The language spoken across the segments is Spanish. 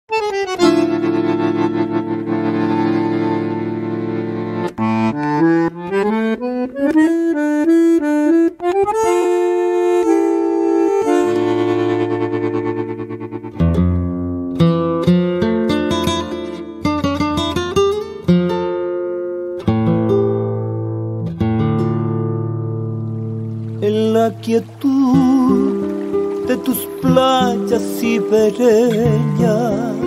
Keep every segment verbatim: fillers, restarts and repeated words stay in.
En la quietud de tus playas ribereñas,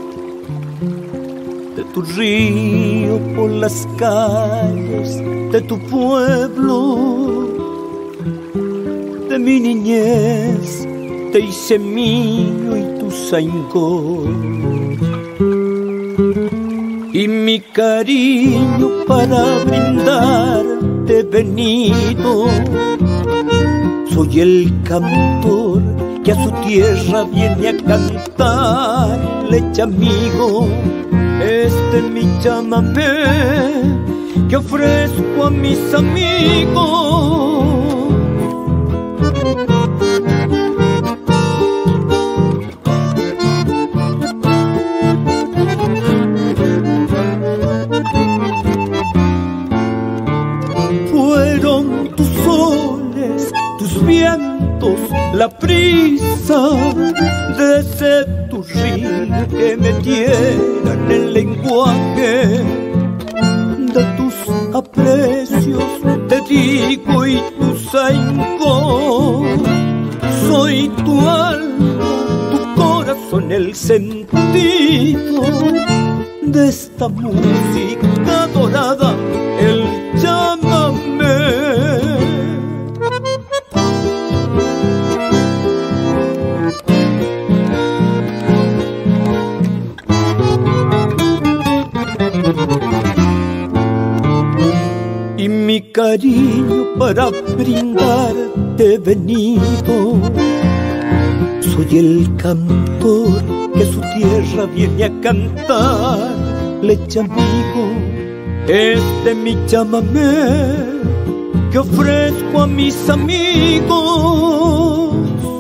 de tu río por las calles de tu pueblo, de mi niñez te hice mío y tu zaingó, y mi cariño para brindarte he venido. Soy el cantor que a su tierra viene a cantarle, amigo. Este es mi chamamé que ofrezco a mis amigos. Fueron tus soles, tus vientos, la prisa de ese tu río que me dieran el lenguaje de tus aprecios, te digo y tu zaingó. Soy tu alma, tu corazón, el sentido de esta música dorada, el llámame. Y mi cariño para brindarte he venido. Soy el cantor que su tierra viene a cantar, leche amigo. Este mi chamamé que ofrezco a mis amigos.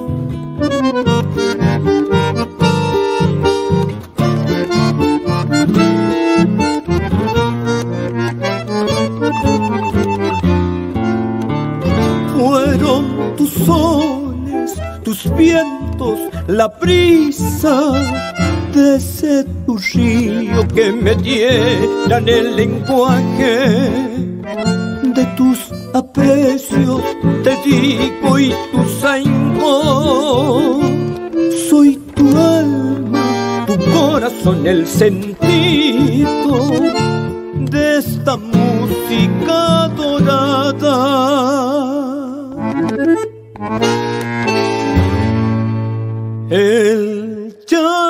Fueron tus soles, tus vientos, la brisa de ese tu río que me dieran el lenguaje de tus aprecios, te digo y tu zaingó. Soy tu alma, tu corazón, el sentido de esta música dorada, el llanto.